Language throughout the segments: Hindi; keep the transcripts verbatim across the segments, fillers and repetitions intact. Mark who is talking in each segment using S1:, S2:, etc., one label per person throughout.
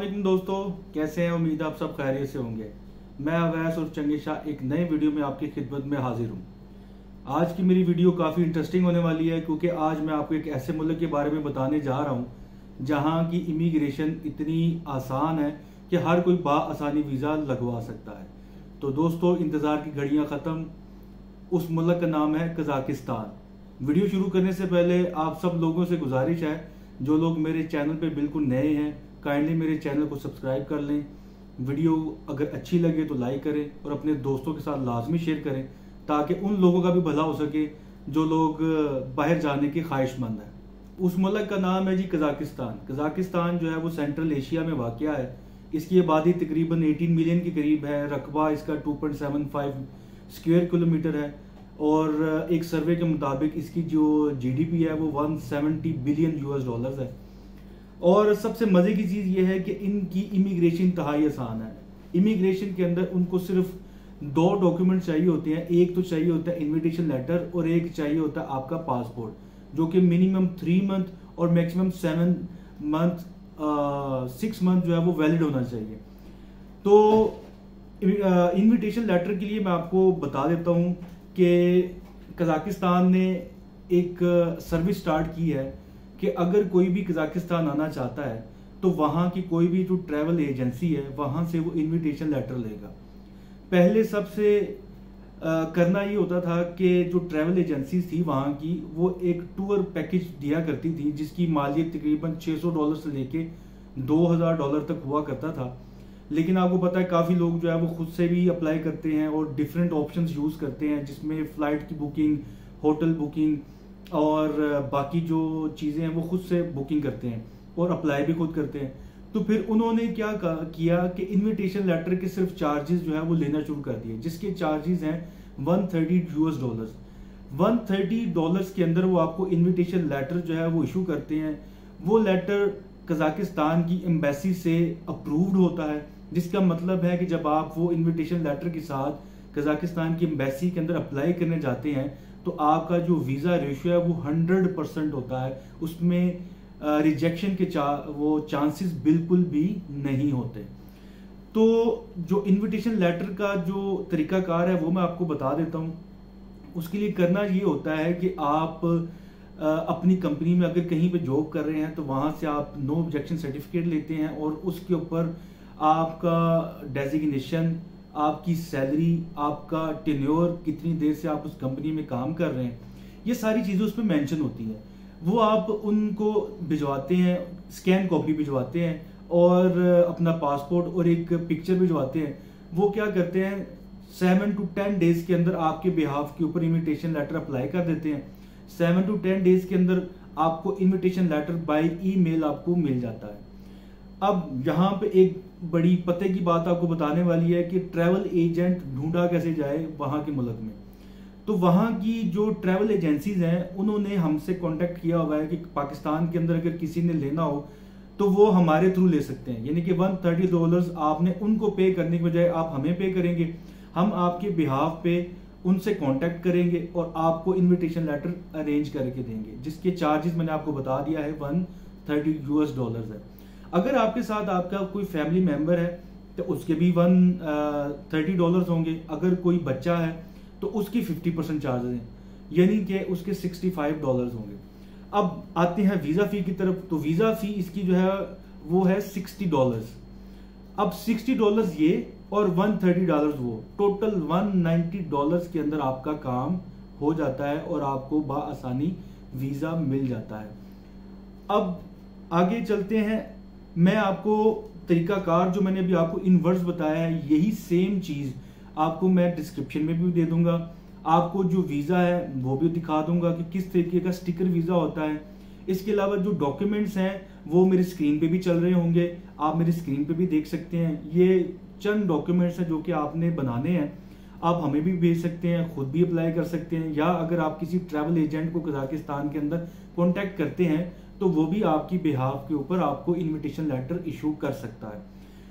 S1: वालेकुम दोस्तों, कैसे हैं। उम्मीद आप सब खैरियत से होंगे। मैं अवैस और चंगेशा एक नए वीडियो में आपकी खिदमत में हाजिर हूं। आज की मेरी वीडियो काफ़ी इंटरेस्टिंग होने वाली है क्योंकि आज मैं आपको एक ऐसे मुल्क के बारे में बताने जा रहा हूं जहां की इमिग्रेशन इतनी आसान है कि हर कोई बाआसानी वीज़ा लगवा सकता है। तो दोस्तों, इंतज़ार की घड़ियाँ ख़त्म। उस मुल्क का नाम है कज़ाकिस्तान। वीडियो शुरू करने से पहले आप सब लोगों से गुजारिश है, जो लोग मेरे चैनल पे बिल्कुल नए हैं, काइंडली मेरे चैनल को सब्सक्राइब कर लें। वीडियो अगर अच्छी लगे तो लाइक करें और अपने दोस्तों के साथ लाजमी शेयर करें ताकि उन लोगों का भी भला हो सके जो लोग बाहर जाने के ख्वाहिशमंद हैं। उस मुल्क का नाम है जी कज़ाकिस्तान। कज़ाकिस्तान जो है वो सेंट्रल एशिया में वाक़या है। इसकी आबादी तकरीबन अठारह मिलियन के करीब है। रकबा इसका दो पॉइंट सात पाँच स्क्वायर किलोमीटर है और एक सर्वे के मुताबिक इसकी जो जीडीपी है वो एक सौ सत्तर बिलियन यूएस डॉलर्स है। और सबसे मज़े की चीज़ ये है कि इनकी इमिग्रेशन इंतहाई आसान है। इमिग्रेशन के अंदर उनको सिर्फ दो डॉक्यूमेंट चाहिए होते हैं। एक तो चाहिए होता है इनविटेशन लेटर और एक चाहिए होता है आपका पासपोर्ट, जो कि मिनिमम थ्री मंथ और maximum seven month six month जो है वो वैलिड होना चाहिए। तो इनविटेशन लेटर के लिए मैं आपको बता देता हूँ कि कज़ाकिस्तान ने एक सर्विस स्टार्ट की है कि अगर कोई भी कज़ाकिस्तान आना चाहता है तो वहाँ की कोई भी जो ट्रैवल एजेंसी है वहाँ से वो इनविटेशन लेटर लेगा। पहले सबसे आ, करना ये होता था कि जो ट्रैवल एजेंसी थी वहाँ की वो एक टूर पैकेज दिया करती थी जिसकी मालियत तकरीबन छह सौ डॉलर से लेके दो हज़ार डॉलर तक हुआ करता था। लेकिन आपको पता है काफ़ी लोग जो है वो खुद से भी अप्लाई करते हैं और डिफरेंट ऑप्शंस यूज़ करते हैं, जिसमें फ़्लाइट की बुकिंग, होटल बुकिंग और बाकी जो चीज़ें हैं वो खुद से बुकिंग करते हैं और अप्लाई भी खुद करते हैं। तो फिर उन्होंने क्या किया कि इनविटेशन लेटर के सिर्फ चार्जेस जो है वो लेना शुरू कर दिए, जिसके चार्जेस हैं एक सौ तीस यूएस डॉलर्स। एक सौ तीस डॉलर्स के अंदर वो आपको इनविटेशन लेटर जो है वो इशू करते हैं। वो लेटर कज़ाकिस्तान की एम्बेसी से अप्रूव्ड होता है, जिसका मतलब है कि जब आप वो इनविटेशन लेटर के साथ कज़ाकिस्तान की एम्बेसी के अंदर अप्लाई करने जाते हैं तो आपका जो वीज़ा रेशियो है वो हंड्रेड परसेंट होता है। उसमें रिजेक्शन के चा वो चांसेस बिल्कुल भी नहीं होते। तो जो इनविटेशन लेटर का जो तरीकाकार है वो मैं आपको बता देता हूँ। उसके लिए करना ये होता है कि आप अपनी कंपनी में अगर कहीं पे जॉब कर रहे हैं तो वहाँ से आप नो ऑब्जेक्शन सर्टिफिकेट लेते हैं और उसके ऊपर आपका डेजिग्नेशन, आपकी सैलरी, आपका टेन्योर, कितनी देर से आप उस कंपनी में काम कर रहे हैं, ये सारी चीज़ें उस पर मैंशन होती हैं। वो आप उनको भिजवाते हैं, स्कैन कॉपी भिजवाते हैं और अपना पासपोर्ट और एक पिक्चर भिजवाते हैं। वो क्या करते हैं, सेवन टू टेन डेज के अंदर आपके बिहाफ के ऊपर इनविटेशन लेटर अप्लाई कर देते हैं। सेवन टू टेन डेज के अंदर आपको इनविटेशन लेटर बाय ईमेल आपको मिल जाता है। अब यहाँ पे एक बड़ी पते की बात आपको बताने वाली है कि ट्रैवल एजेंट ढूंढा कैसे जाए वहाँ के मुल्क में। तो वहाँ की जो ट्रैवल एजेंसीज हैं उन्होंने हमसे कांटेक्ट किया हुआ है कि पाकिस्तान के अंदर अगर किसी ने लेना हो तो वो हमारे थ्रू ले सकते हैं। यानी कि एक सौ तीस डॉलर्स आपने उनको पे करने के बजाय आप हमें पे करेंगे, हम आपके बिहाफ पे उनसे कांटेक्ट करेंगे और आपको इनविटेशन लेटर अरेंज करके देंगे, जिसके चार्जेस मैंने आपको बता दिया है एक सौ तीस यूएस डॉलर्स है। अगर आपके साथ आपका कोई फैमिली मेंबर है तो उसके भी एक सौ तीस डॉलर्स होंगे। अगर कोई बच्चा है तो उसकी पचास परसेंट चार्जेस हैं, यानी कि उसके पैंसठ डॉलर्स होंगे। अब आते हैं वीज़ा फ़ी की तरफ। तो वीज़ा फ़ी इसकी जो है वो है साठ डॉलर्स। अब साठ डॉलर्स ये और एक सौ तीस डॉलर्स वो, टोटल एक सौ नब्बे डॉलर्स के अंदर आपका काम हो जाता है और आपको बाआसानी वीज़ा मिल जाता है। अब आगे चलते हैं। मैं आपको तरीकाकार जो मैंने अभी आपको इन वर्ड्स बताया है, यही सेम चीज़ आपको मैं डिस्क्रिप्शन में भी दे दूंगा। आपको जो वीज़ा है वो भी दिखा दूंगा कि किस तरीके का स्टिकर वीज़ा होता है। इसके अलावा जो डॉक्यूमेंट्स हैं वो मेरी स्क्रीन पे भी चल रहे होंगे, आप मेरी स्क्रीन पे भी देख सकते हैं। ये चंद डॉक्यूमेंट्स हैं जो कि आपने बनाने हैं। आप हमें भी भेज सकते हैं, खुद भी अप्लाई कर सकते हैं, या अगर आप किसी ट्रैवल एजेंट को कज़ाकिस्तान के अंदर कॉन्टैक्ट करते हैं तो वो भी आपकी बिहाफ के ऊपर आपको इनविटेशन लेटर इशू कर सकता है।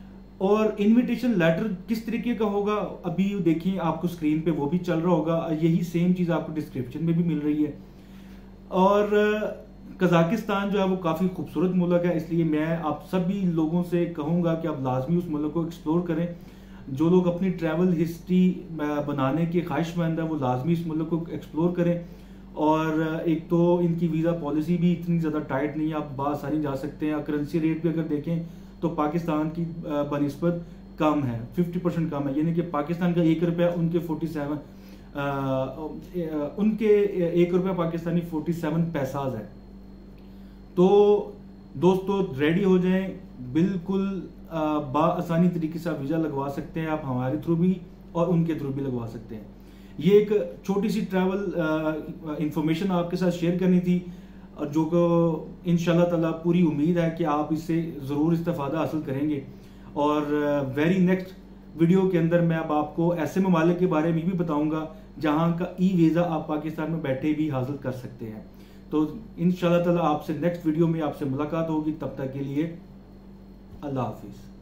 S1: और इनविटेशन लेटर किस तरीके का होगा अभी देखिए, आपको स्क्रीन पे वो भी चल रहा होगा। यही सेम चीज़ आपको डिस्क्रिप्शन में भी मिल रही है। और कजाकिस्तान जो है वो काफ़ी खूबसूरत मुल्क है, इसलिए मैं आप सभी लोगों से कहूँगा कि आप लाजमी उस मुल्क को एक्सप्लोर करें। जो लोग अपनी ट्रैवल हिस्ट्री बनाने के ख्वाहिशमंद है वो लाजमी इस मुल्क को एक्सप्लोर करें। और एक तो इनकी वीज़ा पॉलिसी भी इतनी ज़्यादा टाइट नहीं है, आप बासानी जा सकते हैं। करेंसी रेट भी अगर देखें तो पाकिस्तान की बनिस्बत कम है, फिफ्टी परसेंट कम है, यानी कि पाकिस्तान का एक रुपया उनके फोर्टी सेवन उनके एक रुपया पाकिस्तानी फोर्टी सेवन पैसाज है। तो दोस्तों रेडी हो जाएं, बिल्कुल बाआसानी तरीके से आप वीज़ा लगवा सकते हैं, आप हमारे थ्रू भी और उनके थ्रू भी लगवा सकते हैं। ये एक छोटी सी ट्रैवल इंफॉर्मेशन आपके साथ शेयर करनी थी, और जो को इंशाल्लाह ताला पूरी उम्मीद है कि आप इससे ज़रूर इस्तेफादा हासिल करेंगे। और वेरी नेक्स्ट वीडियो के अंदर मैं अब आपको ऐसे ममालिक के बारे में भी बताऊंगा जहां का ई वीज़ा आप पाकिस्तान में बैठे भी हासिल कर सकते हैं। तो इंशाल्लाह ताला आपसे नेक्स्ट वीडियो में आपसे मुलाकात होगी, तब तक के लिए अल्लाह हाफिज़।